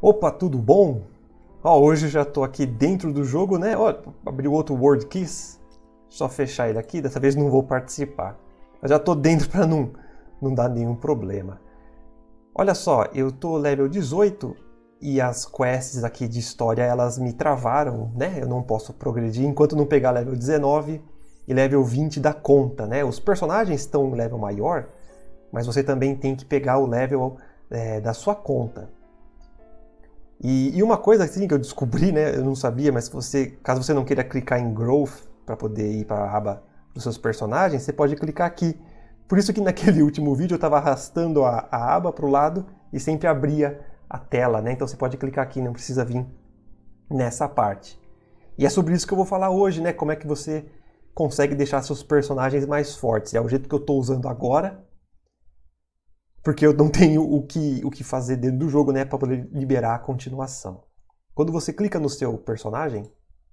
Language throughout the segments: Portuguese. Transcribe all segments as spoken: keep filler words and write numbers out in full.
Opa, tudo bom? Ó, hoje eu já tô aqui dentro do jogo, né? Ó, abriu outro World Keys. Só fechar ele aqui, dessa vez não vou participar. Eu já tô dentro para não, não dar nenhum problema. Olha só, eu tô level dezoito e as quests aqui de história, elas me travaram, né? Eu não posso progredir enquanto não pegar level dezenove e level vinte da conta, né? Os personagens estão no level maior, mas você também tem que pegar o level é, da sua conta. E, e uma coisa assim que eu descobri, né? Eu não sabia, mas você, caso você não queira clicar em Growth para poder ir para a aba dos seus personagens, você pode clicar aqui. Por isso que naquele último vídeo eu estava arrastando a, a aba para o lado e sempre abria a tela, né? Então você pode clicar aqui, não precisa vir nessa parte. E é sobre isso que eu vou falar hoje, né? Como é que você consegue deixar seus personagens mais fortes. É o jeito que eu estou usando agora, porque eu não tenho o que, o que fazer dentro do jogo, né? Para poder liberar a continuação. Quando você clica no seu personagem,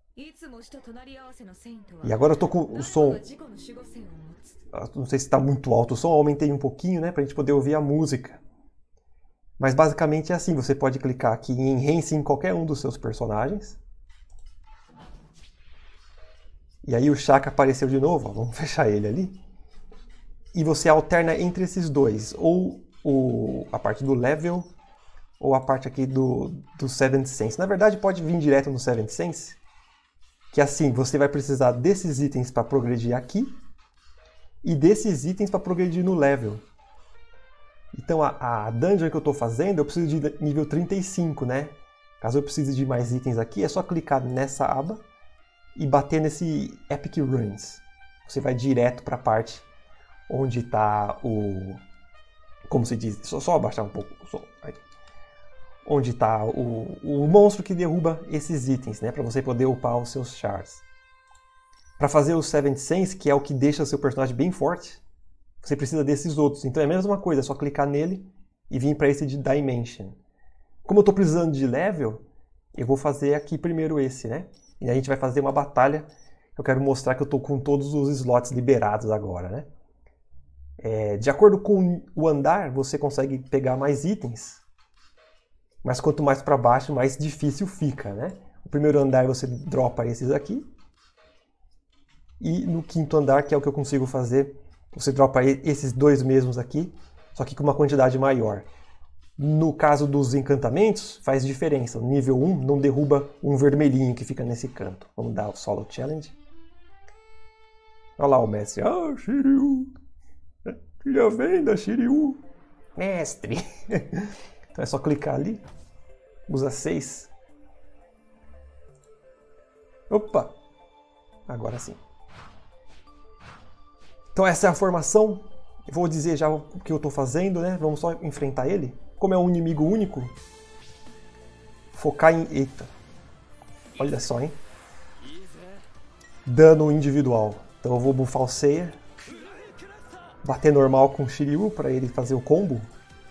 e agora eu tô com o som, não sei se está muito alto o som, eu aumentei um pouquinho, né, para a gente poder ouvir a música. Mas basicamente é assim, você pode clicar aqui em Enhance em qualquer um dos seus personagens. E aí o Shaka apareceu de novo, ó, vamos fechar ele ali. E você alterna entre esses dois, ou o, a parte do level, ou a parte aqui do, do Seventh Sense. Na verdade pode vir direto no Seventh Sense, que assim, você vai precisar desses itens para progredir aqui, e desses itens para progredir no level. Então a, a dungeon que eu estou fazendo, eu preciso de nível trinta e cinco, né? Caso eu precise de mais itens aqui, é só clicar nessa aba e bater nesse Epic Ruins. Você vai direto para a parte onde está o... Como se diz? Só, só abaixar um pouco o som. Onde está o, o monstro que derruba esses itens, né? Para você poder upar os seus chars. Para fazer o Seventh Sense, que é o que deixa o seu personagem bem forte, você precisa desses outros. Então é a mesma coisa, é só clicar nele e vir para esse de Dimension. Como eu estou precisando de level, eu vou fazer aqui primeiro esse, né? E a gente vai fazer uma batalha. Eu quero mostrar que eu estou com todos os slots liberados agora, né? É, de acordo com o andar, você consegue pegar mais itens. Mas quanto mais para baixo, mais difícil fica, né? O primeiro andar você dropa esses aqui. E no quinto andar, que é o que eu consigo fazer, você dropa esses dois mesmos aqui, só que com uma quantidade maior. No caso dos encantamentos, faz diferença. No nível um não derruba um vermelhinho que fica nesse canto. Vamos dar o Solo Challenge. Olha lá o mestre. Ah, Shiryu! Tira venda, Shiryu! Mestre! Então é só clicar ali. Usa seis. Opa! Agora sim. Então essa é a formação. Eu vou dizer já o que eu estou fazendo, né? Vamos só enfrentar ele. Como é um inimigo único, focar em... Eita! Olha só, hein? Dano individual. Então eu vou buffar o Seiya. Bater normal com o Shiryu para ele fazer o combo.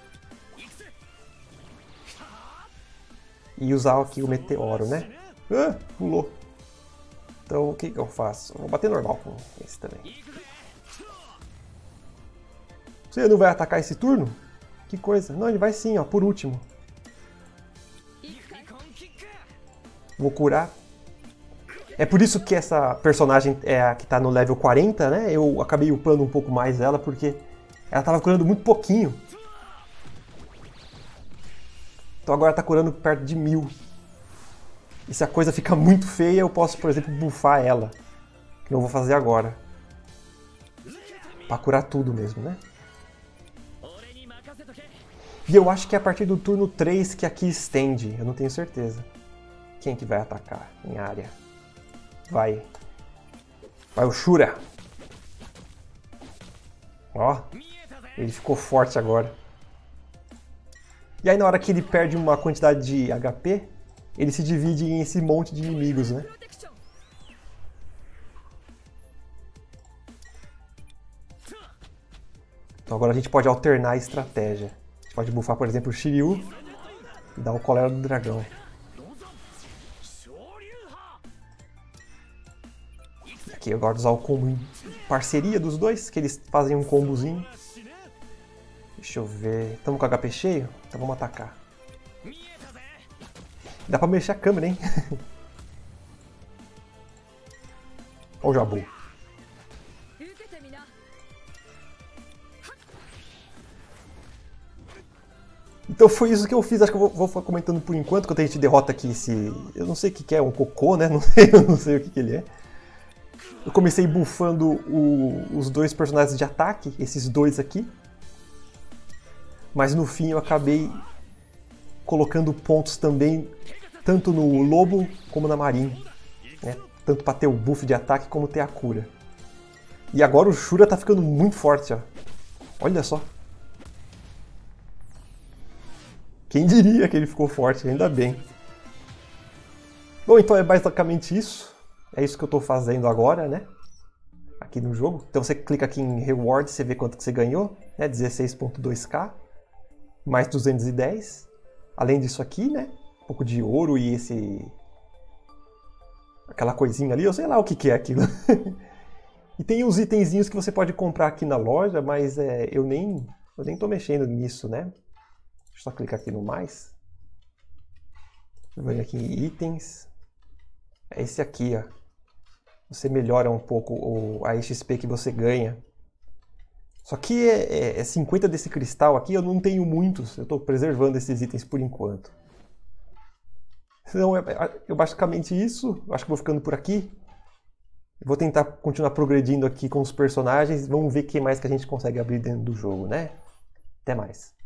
E usar aqui o Meteoro, né? Ah, pulou. Então o que, que eu faço? Eu vou bater normal com esse também. Você não vai atacar esse turno? Que coisa. Não, ele vai sim, ó, por último. Vou curar. É por isso que essa personagem é a que tá no level quarenta, né? Eu acabei upando um pouco mais ela, porque ela tava curando muito pouquinho. Então agora tá curando perto de mil. E se a coisa fica muito feia, eu posso, por exemplo, buffar ela. Que eu vou fazer agora. Pra curar tudo mesmo, né? E eu acho que é a partir do turno três que aqui estende. Eu não tenho certeza. Quem que vai atacar em área? Vai. Vai o Shura. Ó. Ele ficou forte agora. E aí na hora que ele perde uma quantidade de H P, ele se divide em esse monte de inimigos, né? Então agora a gente pode alternar a estratégia. A gente pode buffar, por exemplo, o Shiryu e dar o Cólera do Dragão. E aqui agora usar o combo em parceria dos dois, que eles fazem um combozinho. Deixa eu ver... Estamos com H P cheio? Então vamos atacar. Dá pra mexer a câmera, hein? Olha o Jabu. Então foi isso que eu fiz, acho que eu vou, vou comentando por enquanto, enquanto a gente derrota aqui esse... Eu não sei o que, que é, um cocô, né? Não sei, eu não sei o que, que ele é. Eu comecei buffando o, os dois personagens de ataque, esses dois aqui. Mas no fim eu acabei colocando pontos também, tanto no Lobo como na Marin. Né? Tanto para ter o buff de ataque como ter a cura. E agora o Shura tá ficando muito forte, ó. Olha só. Quem diria que ele ficou forte, ainda bem. Bom, então é basicamente isso. É isso que eu estou fazendo agora, né? Aqui no jogo. Então você clica aqui em Reward, você vê quanto que você ganhou, né? dezesseis ponto dois K, mais duzentos e dez. Além disso aqui, né? Um pouco de ouro e esse... aquela coisinha ali, eu sei lá o que, que é aquilo. E tem uns itenzinhos que você pode comprar aqui na loja, mas é, eu nem eu nem tô mexendo nisso, né? Só clicar aqui no mais. Eu venho aqui em itens. É esse aqui, ó. Você melhora um pouco o, a X P que você ganha. Só que é, é, é cinquenta desse cristal aqui, eu não tenho muitos. Eu estou preservando esses itens por enquanto. Então, é, é basicamente isso. Acho que vou ficando por aqui. Vou tentar continuar progredindo aqui com os personagens. Vamos ver o que mais que a gente consegue abrir dentro do jogo, né? Até mais.